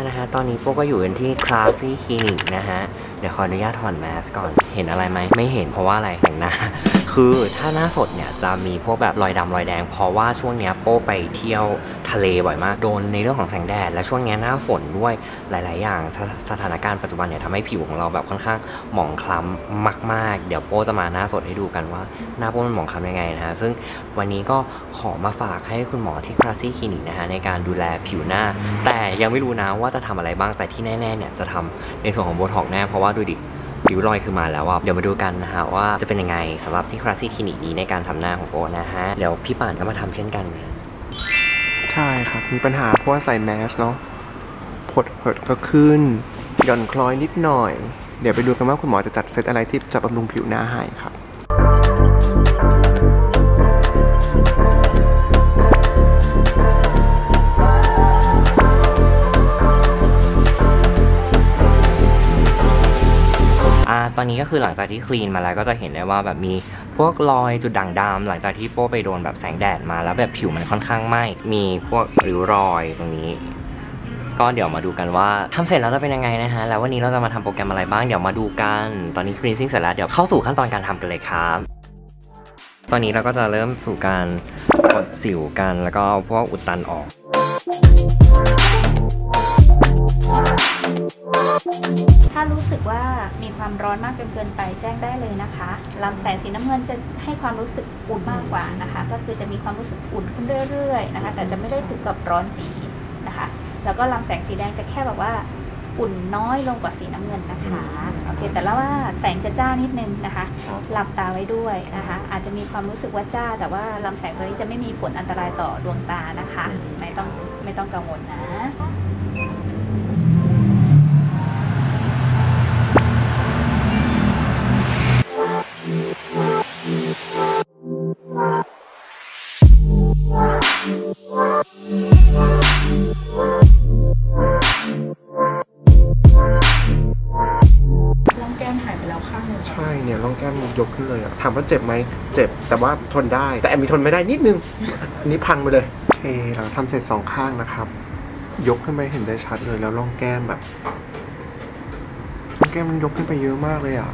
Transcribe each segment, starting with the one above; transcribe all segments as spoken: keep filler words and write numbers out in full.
นะฮะตอนนี้โป้ก็อยู่กันที่ Classy Clinic นะฮะเดี๋ยวขออนุญาตถอดแมสก่อนเห็นอะไรไหมไม่เห็นเพราะว่าอะไรแต่งหน้าคือถ้าหน้าสดเนี่ยจะมีพวกแบบรอยดำรอยแดงเพราะว่าช่วงนี้โป้ไปเที่ยวทะเลบ่อยมากโดนในเรื่องของแสงแดดและช่วงนี้หน้าฝนด้วยหลายๆอย่างสถานการณ์ปัจจุบันเนี่ยทำให้ผิวของเราแบบค่อนข้างหมองคล้ำมากๆเดี๋ยวโป้จะมาหน้าสดให้ดูกันว่าหน้าโป้มันหมองคล้ำยังไงนะฮะซึ่งวันนี้ก็ขอมาฝากให้คุณหมอที่ Classy Clinic นะฮะในการดูแลผิวหน้าแต่ยังไม่รู้นะว่าจะทำอะไรบ้างแต่ที่แน่ๆเนี่ยจะทำในส่วนของโบท็อกซ์แน่เพราะว่าดูดิริ้วรอยคือมาแล้วอ่ะเดี๋ยวมาดูกันนะฮะว่าจะเป็นยังไงสำหรับที่ Classy Clinic นี้ในการทำหน้าของโป้นะฮะเดี๋ยวพี่ป่านก็มาทำเช่นกันใช่ครับมีปัญหาเพราะว่าใส่แมสเนาะผดเหิดก็ขึ้นหย่อนคล้อยนิดหน่อยเดี๋ยวไปดูกันว่าคุณหมอจะจัดเซตอะไรที่จะบำรุงผิวหน้าให้ครับตอนนี้ก็คือหลังจากที่คลีนมาแล้วก็จะเห็นได้ว่าแบบมีพวกรอยจุดด่างดำหลังจากที่โป้ไปโดนแบบแสงแดดมาแล้วแบบผิวมันค่อนข้างไหม้มีพวกริ้วรอยตรงนี้ก็เดี๋ยวมาดูกันว่าทำเสร็จแล้วจะเป็นยังไงนะฮะแล้ววันนี้เราจะมาทำโปรแกรมอะไรบ้างเดี๋ยวมาดูกันตอนนี้คลีนซิ่งเสร็จแล้วเดี๋ยวเข้าสู่ขั้นตอนการทำกันเลยครับตอนนี้เราก็จะเริ่มสู่การกดสิวกันแล้วก็เอาพวกอุดตันออกถ้ารู้สึกว่ามีความร้อนมากจนเกินไปแจ้งได้เลยนะคะลำแสงสีน้ำเงินจะให้ความรู้สึกอุ่นมากกว่านะคะก็คือจะมีความรู้สึกอุ่นขึ้นเรื่อยๆนะคะแต่จะไม่ได้ถึงกับร้อนจีนะคะแล้วก็ลำแสงสีแดงจะแค่แบบว่าอุ่นน้อยลงกว่าสีน้ำเงินนะคะโอเคแต่แล้วว่าแสงจะจ้านิดนึงนะคะหลับตาไว้ด้วยนะคะอาจจะมีความรู้สึกว่าจ้าแต่ว่าลำแสงตัวนี้จะไม่มีผลอันตรายต่อดวงตานะคะไม่ต้องไม่ต้องกังวลนะใช่เนี่ยร่องแก้มยกขึ้นเลยอะถามว่าเจ็บไหมเจ็บแต่ว่าทนได้แต่แอมมีทนไม่ได้นิดนึงอันนี้พังไปเลยโอเคเราทำเสร็จสองข้างนะครับยกขึ้นไปเห็นได้ชัดเลยแล้วร่องแก้มแบบร่องแก้มมันยกขึ้นไปเยอะมากเลยอ่ะ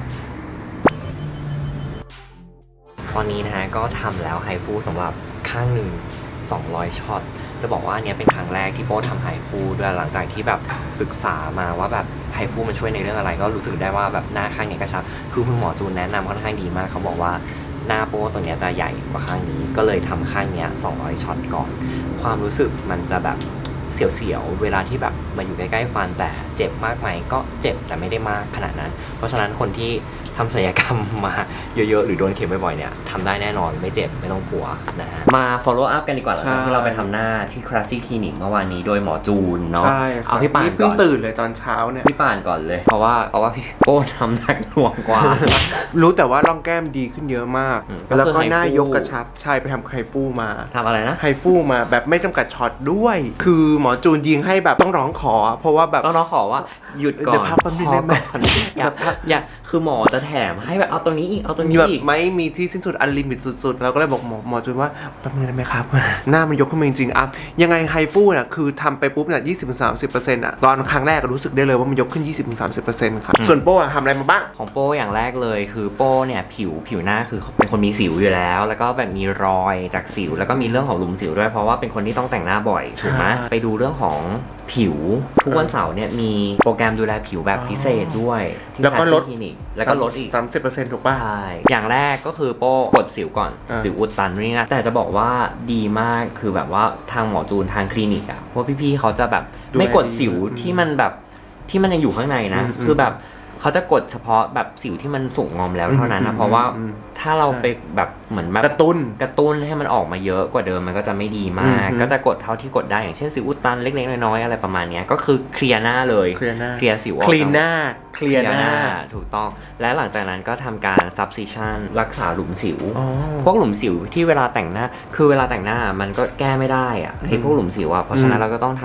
ตอนนี้นะฮะก็ทำแล้วไฮฟูสำหรับข้างหนึ่งสองร้อยช็อตจะบอกว่าอันนี้เป็นครั้งแรกที่โป้ทำไฮฟูด้วยหลังจากที่แบบศึกษามาว่าแบบไฮฟูมันช่วยในเรื่องอะไรก็รู้สึกได้ว่าแบบหน้าข้างนี้กระชับคือคุณหมอจูนแนะนำค่อนข้างดีมากเขาบอกว่าหน้าโป้ตัวนี้จะใหญ่กว่าข้างนี้ก็เลยทำข้างนี้สองร้อยช็อตก่อนความรู้สึกมันจะแบบเสียวๆเวลาที่แบบมาอยู่ใกล้ๆฟันแต่เจ็บมากไหมก็เจ็บแต่ไม่ได้มากขนาดนั้นเพราะฉะนั้นคนที่ทำศัลยกรรมมาเยอะๆหรือโดนเข็มบ่อยๆเนี่ยทำได้แน่นอนไม่เจ็บไม่ต้องกลัวนะฮะมา follow up กันดีกว่าหลังจากที่เราไปทำหน้าที่ Classy Clinic เมื่อวานนี้โดยหมอจูนเนาะเอาพี่ป่านก่อนเพิ่งตื่นเลยตอนเช้าเนี่ยพี่ป่านก่อนเลยเพราะว่าเพราะว่าพี่โป้ทำหนักหน่วงกว่ารู้แต่ว่าร่องแก้มดีขึ้นเยอะมากแล้วก็หน้ายกกระชับใช่ไปทำไฮฟูมาทำอะไรนะไฮฟูมาแบบไม่จำกัดช็อตด้วยคือหมอจูนยิงให้แบบต้องร้องขอเพราะว่าแบบต้องร้องขอว่าหยุดก่อนพอก่อนอย่าอย่าคือหมอจะแถมให้แบบเอาตรงนี้อีกเอาตรงนี้อีกไม่มีที่สิ้นสุดอันลิมิตสุดๆเราก็เลยบอกหมอหมอจูนว่าแป๊บนึงได้ไหมครับหน้ามันยกขึ้นมาจริงๆอ่ะยังไงไฮฟูน่ะคือทำไปปุ๊บเนี่ย ยี่สิบถึงสามสิบเปอร์เซ็นต์ อ่ะตอนครั้งแรกรู้สึกได้เลยว่ามันยกขึ้น ยี่สิบถึงสามสิบเปอร์เซ็นต์ ครับส่วนโป้ทำอะไรมาบ้างของโป้อย่างแรกเลยคือโป้เนี่ยผิวผิวหน้าคือเป็นคนมีสิวอยู่แล้วแล้วก็แบบมีรอยจากสิวแล้วก็มีเรื่องของหลุมสิวด้วยเพราะว่าเป็นคนที่ต้องแต่งหน้าบ่อยถูกไหมไปดูเรื่องของผิวทุกวันเสาร์เนี่ยมีโปรแกรมดูแลผิวแบบพิเศษด้วยแล้วก็ลดคลินิกแล้วก็ลดอีกสามสิบเปอร์เซ็นต์ ถูกป่ะใช่อย่างแรกก็คือโป้กดสิวก่อนสิวอุดตันนี่นะแต่จะบอกว่าดีมากคือแบบว่าทางหมอจูนทางคลินิกอ่ะพวกพี่ๆเขาจะแบบไม่กดสิวที่มันแบบที่มันยังอยู่ข้างในนะคือแบบเขาจะกดเฉพาะแบบสิวที่มันสุกงอมแล้วเท่านั้นนะเพราะว่าถ้าเราไปแบบเหมือนแบบกระตุ้นกระตุ้นให้มันออกมาเยอะกว่าเดิมมันก็จะไม่ดีมากก็จะกดเท่าที่กดได้อย่างเช่นสิวอุดตันเล็กๆน้อยๆอะไรประมาณนี้ก็คือเคลียร์หน้าเลยเคลียร์หน้าเคลียร์สิวออกเคลียร์หน้าเคลียร์หน้าถูกต้องและหลังจากนั้นก็ทำการ subcision รักษาหลุมสิวพวกหลุมสิวที่เวลาแต่งหน้าคือเวลาแต่งหน้ามันก็แก้ไม่ได้อะไอ้พวกหลุมสิวอะเพราะฉะนั้นเราก็ต้องทำ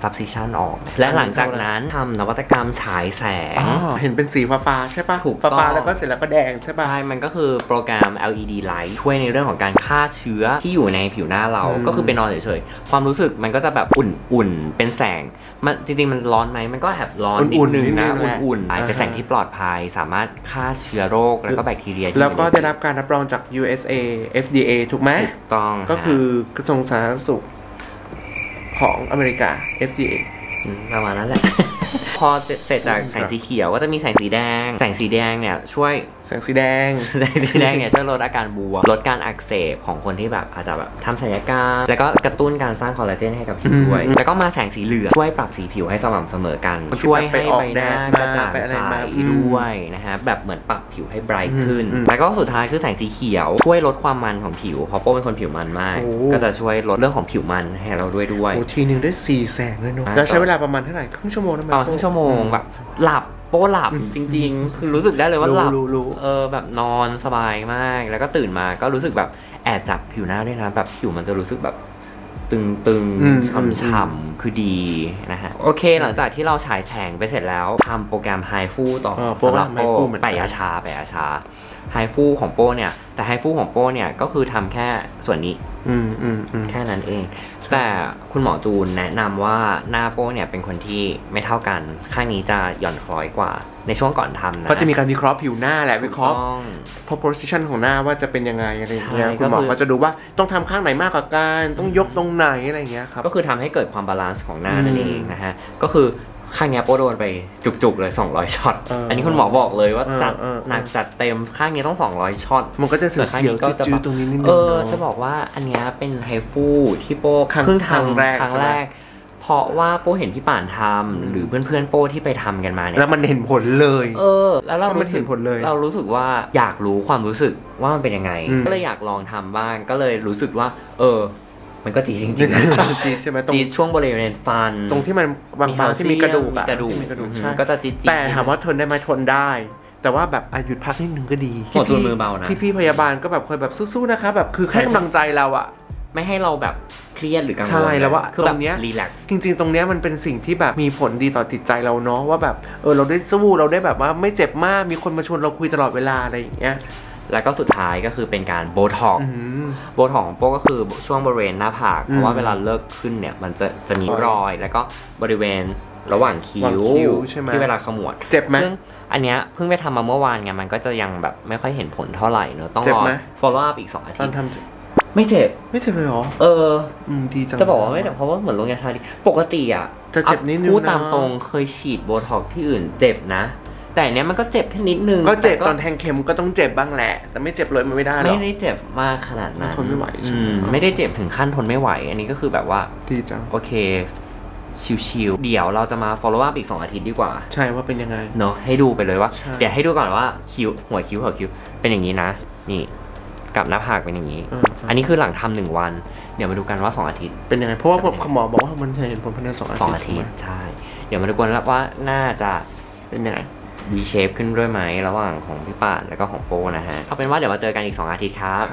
substitution ออกและหลังจากนั้นทำนวัตกรรมฉายแสงเห็นเป็นสีฟ้าๆใช่ปะถูกต้องฟ้าๆแล้วก็เสร็จแล้วก็แดงใช่ปะใช่มันก็คือโปรแกรม แอล อี ดี light ช่วยในเรื่องของการฆ่าเชื้อที่อยู่ในผิวหน้าเราก็คือเป็นนอนเฉยๆความรู้สึกมันก็จะแบบอุ่นๆเป็นแสงมันจริงๆมันร้อนไหมมันก็แอบร้อนนิดนึงนะอุ่นๆเป็นแสงที่ปลอดภัยสามารถฆ่าเชื้อโรคแล้วก็แบคทีเรียแล้วก็ได้รับการรับรองจาก ยู เอส เอ เอฟ ดี เอ ถูกไหมถูกต้องก็คือกระทรวงสาธารณสุขของอเมริกา เอฟ ดี เอประมาณนั้นแหละ พอเสร็จจากแสงสีเขียวก็จะมีแสงสีแดงแสงสีแดงเนี่ยช่วยแสงสีแดงแสงสีแดงเนี่ยช่วยลดอาการบวมลดการอักเสบของคนที่แบบอาจจะแบบทำศัลยกรรมแล้วก็กระตุ้นการสร้างคอลลาเจนให้กับผิวด้วยแล้วก็มาแสงสีเหลืองช่วยปรับสีผิวให้สม่ำเสมอกันช่วยให้ใบหน้ากระจ่างใสด้วยนะฮะแบบเหมือนปรับผิวให้ไบรท์ขึ้นแล้วก็สุดท้ายคือแสงสีเขียวช่วยลดความมันของผิวเพราะโป้เป็นคนผิวมันมากก็จะช่วยลดเรื่องของผิวมันให้เราด้วยด้วยโอ้ทีนึงได้สี่แสงเลยเนาะแล้วใช้เวลาประมาณเท่าไหร่ครึ่งชั่วโมงประมาณครึ่งชั่วโมงแบบหลับโป้หลับจริงๆคือรู้สึกได้เลยว่าหลับเออแบบนอนสบายมากแล้วก็ตื่นมาก็รู้สึกแบบแอบจับผิวหน้าด้วยนะแบบผิวมันจะรู้สึกแบบตึงๆช่ำๆคือดีนะฮะโอเคหลังจากที่เราฉายแสงไปเสร็จแล้วทำโปรแกรมไฮฟูต่อสำหรับโป้แปะยาชาแปะยาชาไฮฟูของโป้เนี่ยแต่ไฮฟูของโป้เนี่ยก็คือทำแค่ส่วนนี้แค่นั้นเองแต่คุณหมอจูนแนะนำว่าหน้าโป้เนี่ยเป็นคนที่ไม่เท่ากันข้างนี้จะหย่อนคล้อยกว่าในช่วงก่อนทำนะก็จะมีการวิเคราะห์ผิวหน้าแหละวิเคราะห์ proportion ของหน้าว่าจะเป็นยังไงอะไรอย่างเงี้ยคุณหมอก็จะดูว่าต้องทำข้างไหนมากกว่ากันต้องยกตรงไหนอะไรอย่างเงี้ยครับก็คือทำให้เกิดความบาลานซ์ของหน้านั่นเองนะฮะก็คือข้างนี้โป้โดนไปจุกๆเลยสองร้อยช็อตอันนี้คุณหมอบอกเลยว่าจัดหนักจัดเต็มข้างนี้ต้องสองร้อยช็อตมันก็จะเสียวๆก็จะตรงนี้นิดนึงเออจะบอกว่าอันนี้เป็นไฮฟูที่โป้เพิ่งทำครั้งแรกเพราะว่าโป้เห็นพี่ป่านทำหรือเพื่อนๆโป้ที่ไปทำกันมาเนี่ยแล้วมันเห็นผลเลยเออแล้วเรารู้สึกเรารู้สึกว่าอยากรู้ความรู้สึกว่ามันเป็นยังไงก็เลยอยากลองทำบ้างก็เลยรู้สึกว่าเออมันก็จีจริงๆจีใช่ไหมจีช่วงบริเวณฟันตรงที่มันบางๆที่มีกระดูกกระดูกก็จะจีแต่ถามว่าทนได้ไหมทนได้แต่ว่าแบบหยุดพักนิดนึงก็ดีหมอจูนมือเบานะพี่ๆพยาบาลก็แบบเคยแบบสู้ๆนะคะแบบคือให้กำลังใจเราอะไม่ให้เราแบบเครียดหรือกังวลใช่แล้วว่าคือแบบรีแลกซ์จริงๆตรงเนี้ยมันเป็นสิ่งที่แบบมีผลดีต่อจิตใจเราเนาะว่าแบบเออเราได้สู้เราได้แบบว่าไม่เจ็บมากมีคนมาชวนเราคุยตลอดเวลาอะไรอย่างเงี้ยแล้วก็สุดท้ายก็คือเป็นการโบท็อกซ์โบท็อกซ์ของโป้ก็คือช่วงบริเวณหน้าผากเพราะว่าเวลาเลิกขึ้นเนี่ยมันจะจะมีรอยแล้วก็บริเวณระหว่างคิ้วที่เวลาขมวดเจ็บไหมซึ่งอันเนี้ยเพิ่งไปทำมาเมื่อวานไงมันก็จะยังแบบไม่ค่อยเห็นผลเท่าไหร่เนอะต้องรอ follow up อีกสองอาทิตย์ไม่เจ็บไม่เจ็บเลยหรอเออดีจังจะบอกว่าไม่เจ็บเพราะว่าเหมือนลงยาชาดีปกติอ่ะจะเจ็บนิดนึงนะพูดตามตรงเคยฉีดโบท็อกซ์ที่อื่นเจ็บนะแต่เนี้ยมันก็เจ็บแค่นิดนึงก็เจ็บตอนแทงเข็มก็ต้องเจ็บบ้างแหละแต่ไม่เจ็บเลยมันไม่ได้หรอกไม่ได้เจ็บมากขนาดนั้นทนไม่ไหวใช่ไหมไม่ได้เจ็บถึงขั้นทนไม่ไหวอันนี้ก็คือแบบว่าดีจังโอเคชิวๆเดี๋ยวเราจะมา follow up อีกสองอาทิตย์ดีกว่าใช่ว่าเป็นยังไงเนาะให้ดูไปเลยว่าเดี๋ยวให้ดูก่อนว่าคิ้วหัวคิ้วหัวคิ้วเป็นอย่างนี้นะนี่กับหน้าผากเป็นอย่างนี้อันนี้คือหลังทำหนึ่งวันเดี๋ยวมาดูกันว่าสองอาทิตย์เป็นยังไงเพราะว่าคุณหมอบอกว่ามันจะเห็นผลภายในสองอาทิตย์สองอาทิตย์ใช่เดี๋ยวมาดูกันแล้วว่าน่าจะเป็นยังไง V shape ขึ้นด้วยไหมระหว่างของพี่ป่านแล้วก็ของโป้นะฮะเอาเป็นว่าเดี๋ยวมาเจอกันอีกสองอาทิตย์ครับ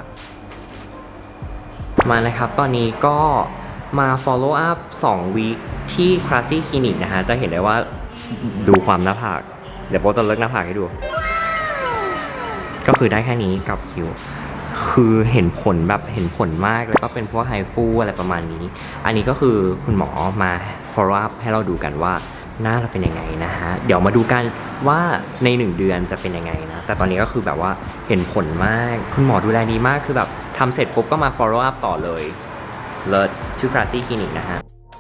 มานะครับตอนนี้ก็มา follow up สอง week ที่ Classy Clinic นะฮะจะเห็นได้ว่าดูความหน้าผากเดี๋ยวโป้จะเลิกหน้าผากให้ดูก็คือได้แค่นี้กับคิ้วคือเห็นผลแบบเห็นผลมากแล้วก็เป็นพวกไฮฟูอะไรประมาณนี้อันนี้ก็คือคุณหมอมา follow up ให้เราดูกันว่าหน้าเราเป็นยังไงนะฮะเดี๋ยวมาดูกันว่าในหนึ่งเดือนจะเป็นยังไงนะแต่ตอนนี้ก็คือแบบว่าเห็นผลมากคุณหมอดูแลดีมากคือแบบทำเสร็จปุ๊บก็มา follow up ต่อเลยเลิศชื่อ Classy Clinic นะฮะ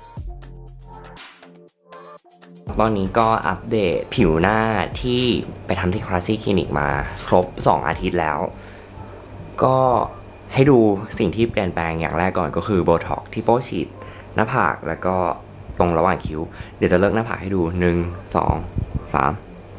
ตอนนี้ก็อัปเดตผิวหน้าที่ไปทำที่ Classy Clinic มาครบสองอาทิตย์แล้วก็ให้ดูสิ่งที่เปลี่ยนแปลงอย่างแรกก่อนก็คือโบท็อกซ์ที่โป้ฉีดหน้าผากแล้วก็ตรงระหว่างคิ้วเดี๋ยวจะเลิกหน้าผากให้ดูหนึ่งสองสาม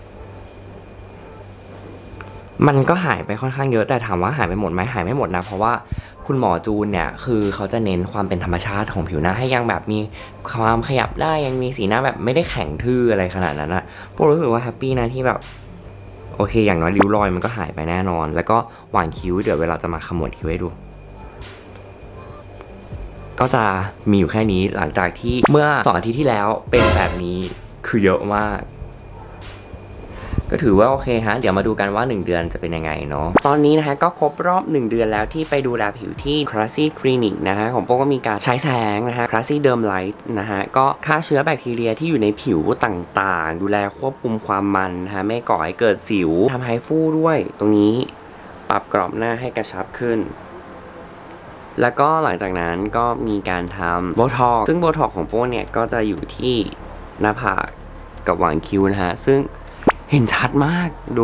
มันก็หายไปค่อนข้างเยอะแต่ถามว่าหายไปหมดไหมหายไม่หมดนะเพราะว่าคุณหมอจูนเนี่ยคือเขาจะเน้นความเป็นธรรมชาติของผิวหน้าให้ยังแบบมีความขยับได้ยังมีสีหน้าแบบไม่ได้แข็งทื่ออะไรขนาดนั้นนะพวกรู้สึกว่าแฮปปี้นะที่แบบโอเคอย่างน้อยริ้วรอยมันก็หายไปแน่นอนแล้วก็หว่างคิ้วเดี๋ยวเวลาจะมาขมวดคิ้วให้ดูก็จะมีอยู่แค่นี้หลังจากที่เมื่อสองอาทิตย์ที่แล้วเป็นแบบนี้คือเยอะมากก็ถือว่าโอเคฮะเดี๋ยวมาดูกันว่าหนึ่งเดือนจะเป็นยังไงเนาะตอนนี้นะฮะก็ครบรอบหนึ่งเดือนแล้วที่ไปดูแลผิวที่ Classy Clinic นะฮะของโป้ก็มีการใช้แสงนะฮะ Classy Derm Light นะฮะก็ฆ่าเชื้อแบคทีเรียที่อยู่ในผิวต่างๆดูแลควบคุมความมันนะฮะไม่ก่อให้เกิดสิวทำให้ฟูด้วยตรงนี้ปรับกรอบหน้าให้กระชับขึ้นแล้วก็หลังจากนั้นก็มีการทำโบท็อกซ์ซึ่งโบท็อกซ์ของโป้เนี่ยก็จะอยู่ที่หน้าผากกับหว่างคิ้วนะฮะซึ่งเห็นชัดมากดู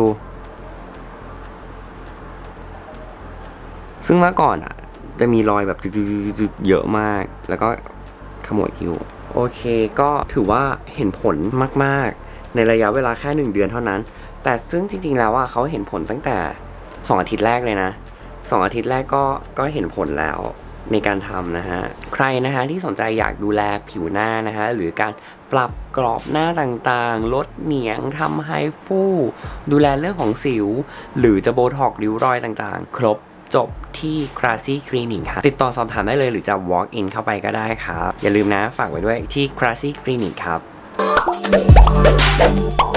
ซึ่งเมื่อก่อนอ่ะจะมีรอยแบบจุดๆเยอะมากแล้วก็ขมวดคิ้วโอเคก็ถือว่าเห็นผลมากๆในระยะเวลาแค่หนึ่งเดือนเท่านั้นแต่ซึ่งจริงๆแล้วอ่ะเขาเห็นผลตั้งแต่สองอาทิตย์แรกเลยนะสองอาทิตย์แรกก็ก็เห็นผลแล้วในการทำนะฮะใครนะฮะที่สนใจอยากดูแลผิวหน้านะฮะหรือการปรับกรอบหน้าต่างๆลดเหนียงทำให้ฟูดูแลเรื่องของสิวหรือจะโบท็อกซ์ริ้วรอยต่างๆครบจบที่ Classy Clinic ค่ะติดต่อสอบถามได้เลยหรือจะ walk in เข้าไปก็ได้ครับอย่าลืมนะฝากไว้ด้วยที่ Classy Clinic ครับ